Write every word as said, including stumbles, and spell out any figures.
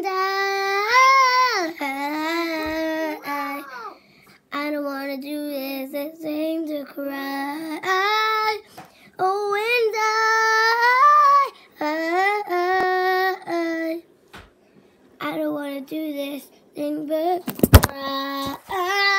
and I, I don't wanna do this. It's time to cry. Oh, and I, I, I don't wanna do this thing but cry.